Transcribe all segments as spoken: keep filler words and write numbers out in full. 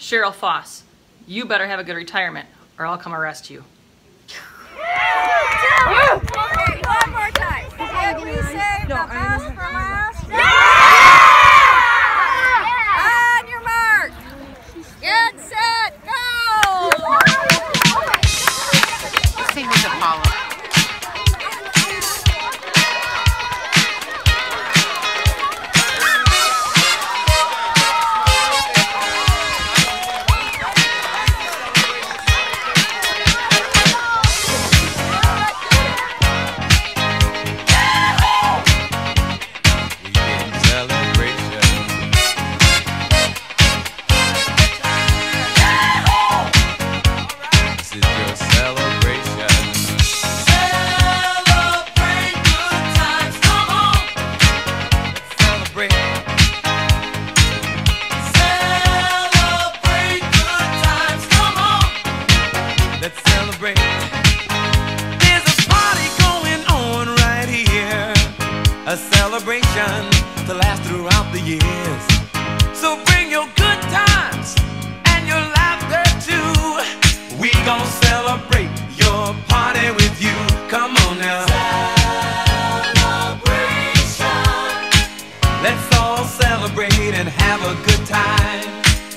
Cheryl Faas, you better have a good retirement or I'll come arrest you. One more time. Can we save the best for last? Yeah! On your mark. Get set, go! Sing with Apollo. A celebration to last throughout the years. So bring your good times and your laughter too. We gon' celebrate your party with you. Come on now. Celebration. Let's all celebrate and have a good time.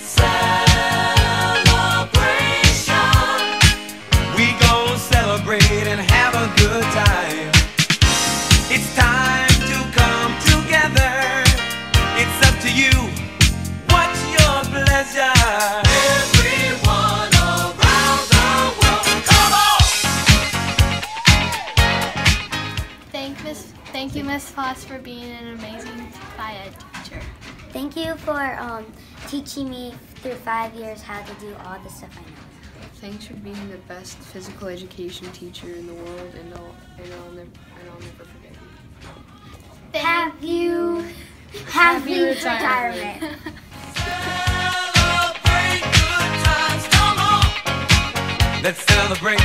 Celebration. We gon' celebrate and have a good time. It's time to come together. It's up to you. What's your pleasure? Everyone around the world, come on! Thank Miss, thank you, Miss Faas, for being an amazing bio teacher. Thank you for um, teaching me through five years how to do all the stuff I know. Thanks for being the best physical education teacher in the world, and I'll, and I'll, never, and I'll never forget you. Thank Have you happy retirement. Celebrate good times, come on! Let's celebrate.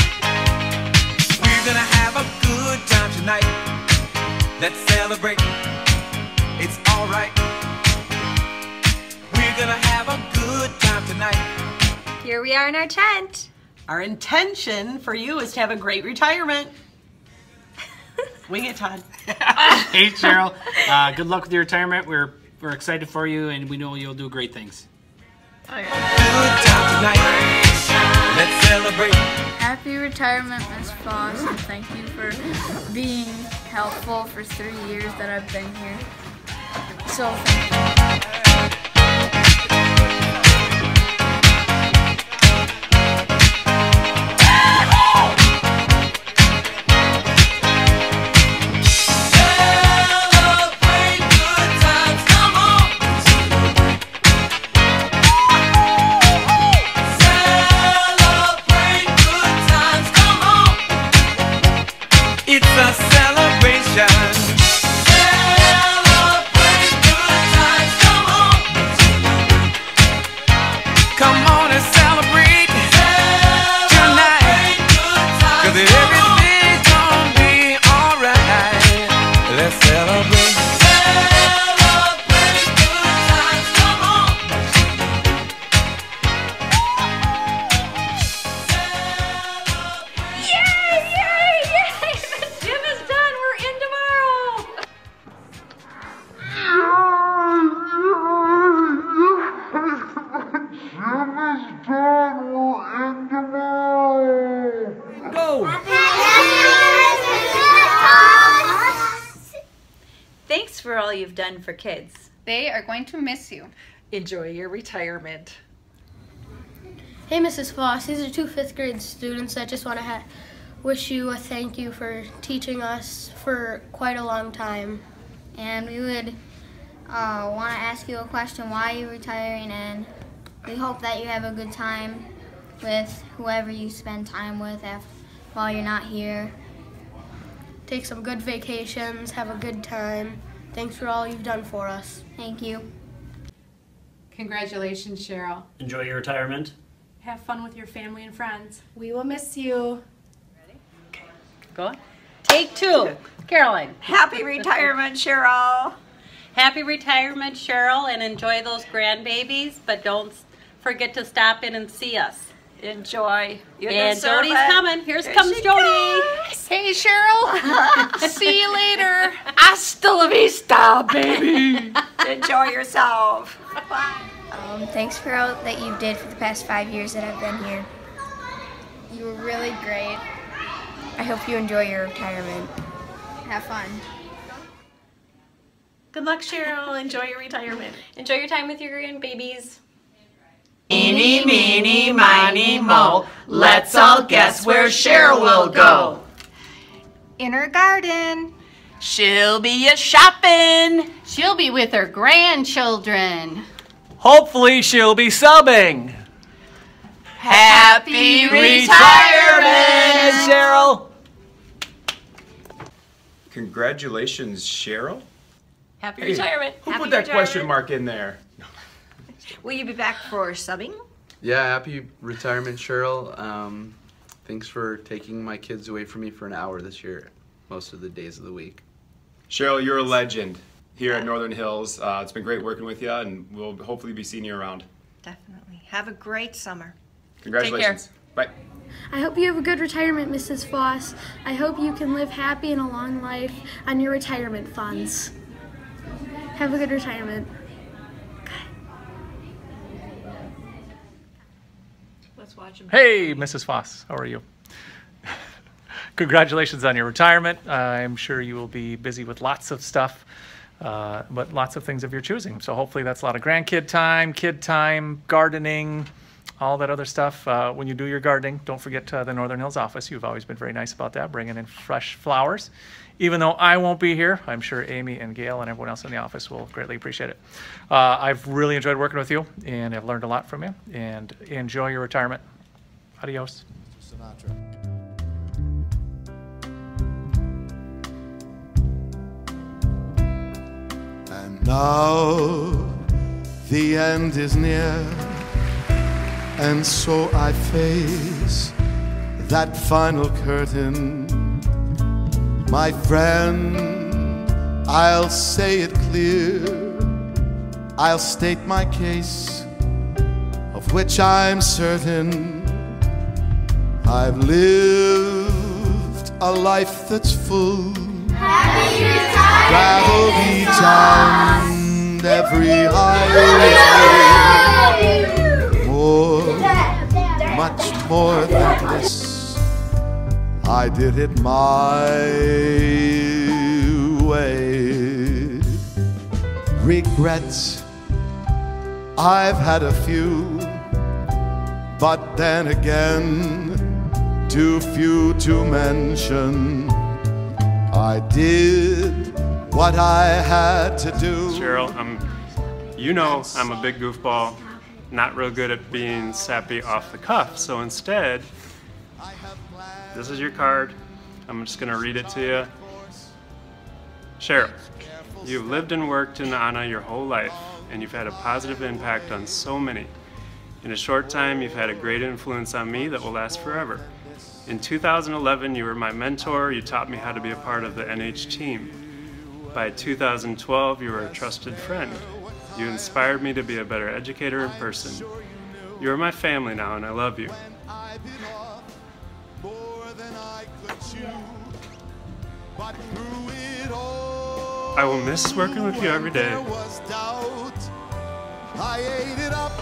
We're gonna have a good time tonight. Let's celebrate. It's alright. We're gonna have a good time tonight. Here we are in our tent. Our intention for you is to have a great retirement. Wing it, Todd. Hey, Cheryl. Uh, good luck with your retirement. We're we're excited for you, and we know you'll do great things. Good time tonight. Let's celebrate. Happy retirement, Miss Faas, and thank you for being helpful for three years that I've been here. So thank you. It's a celebration. Celebrate good times, come on. Come on and celebrate tonight. Cause everything's gonna be alright. Let's celebrate. Celebrate good times, come on. Yay! Yay! Yay! The gym is done. We're in tomorrow. Thanks for all you've done for kids. They are going to miss you. Enjoy your retirement. Hey, Missus Faas, these are two fifth grade students that just want to ha wish you a thank you for teaching us for quite a long time. And we would uh, want to ask you a question. Why are you retiring? And we hope that you have a good time with whoever you spend time with after, while you're not here. Take some good vacations, have a good time. Thanks for all you've done for us. Thank you. Congratulations, Cheryl. Enjoy your retirement. Have fun with your family and friends. We will miss you. Go on. Take two. Caroline. Happy retirement, Cheryl. Happy retirement, Cheryl, and enjoy those grandbabies, but don't forget to stop in and see us. Enjoy. You're And the servant. Jody's coming. Here's Here comes she Jody. comes. Hey, Cheryl. See you later. Hasta la vista, baby. Enjoy yourself. Um, thanks for all that you did for the past five years that I've been here. You were really great. I hope you enjoy your retirement. Have fun. Good luck, Cheryl. Enjoy your retirement. Enjoy your time with your grandbabies. Eeny, meeny, miny, mo. Let's all guess where Cheryl will go. In her garden. She'll be a shopping. She'll be with her grandchildren. Hopefully she'll be subbing. Happy retirement, Cheryl. Congratulations, Cheryl. Happy Hey, retirement. Who Happy put that retirement. question mark in there? Will you be back for subbing? Yeah, happy retirement, Cheryl. Um, thanks for taking my kids away from me for an hour this year, most of the days of the week. Cheryl, you're a legend here at Northern Hills. Uh, it's been great working with you, and we'll hopefully be seeing you around. Definitely. Have a great summer. Congratulations. Bye. I hope you have a good retirement, Missus Foss. I hope you can live happy and a long life on your retirement funds. Have a good retirement. Let's watch him. Hey, Missus Foss, how are you? Congratulations on your retirement. Uh, I'm sure you will be busy with lots of stuff, uh, but lots of things of your choosing. So hopefully that's a lot of grandkid time, kid time, gardening, all that other stuff. Uh, when you do your gardening, don't forget uh, the Northern Hills office. You've always been very nice about that, bringing in fresh flowers. Even though I won't be here, I'm sure Amy and Gail and everyone else in the office will greatly appreciate it. Uh, I've really enjoyed working with you, and I've learned a lot from you. And enjoy your retirement. Adios. Sinatra. And now the end is near, and so I face that final curtain. My friend, I'll say it clear, I'll state my case, of which I'm certain. I've lived a life that's full. Happy retirement! Traveled each and every highway. More, much more than this, I did it my way. Regrets, I've had a few, but then again, too few to mention. I did what I had to do. Cheryl, I'm, you know I'm a big goofball, not real good at being sappy off the cuff, so instead, this is your card. I'm just gonna read it to you. Cheryl, you've lived and worked in Anna your whole life, and you've had a positive impact on so many. In a short time, you've had a great influence on me that will last forever. In two thousand eleven, you were my mentor. You taught me how to be a part of the N H team. By two thousand twelve, you were a trusted friend. You inspired me to be a better educator and person. You are my family now, and I love you. I will miss working with you every day. I ate it up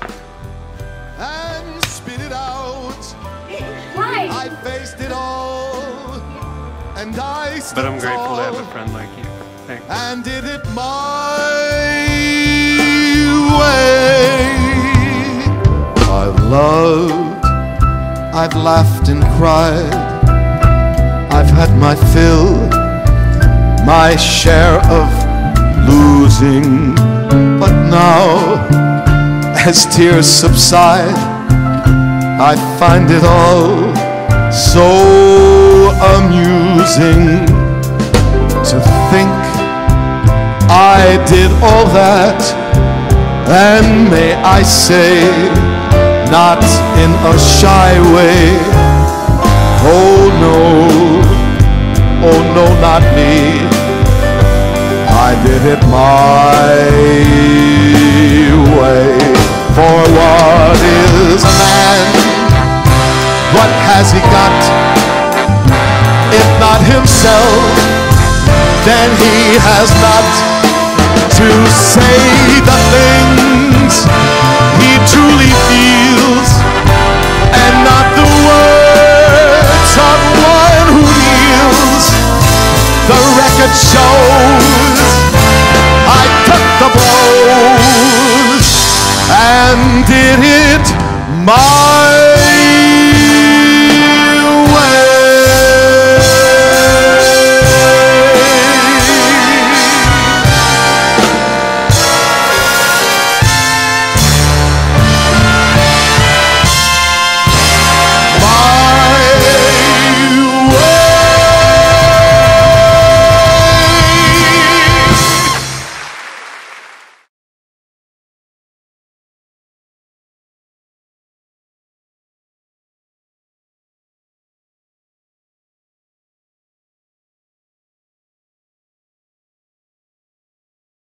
and spit it out. Right. I faced it all, and I stood But I'm grateful to have a tall friend like you. Thanks. and did it my way. I've loved, I've laughed and cried, I've had my fill, my share of losing. But now, as tears subside, I find it all so amusing to think I did all that, and may I say, not in a shy way. Oh no, oh no, not me. I did it my way. For what What is a man? What has he got? If not himself, then he has not to say the things he truly feels, and not the words of one who kneels. The record shows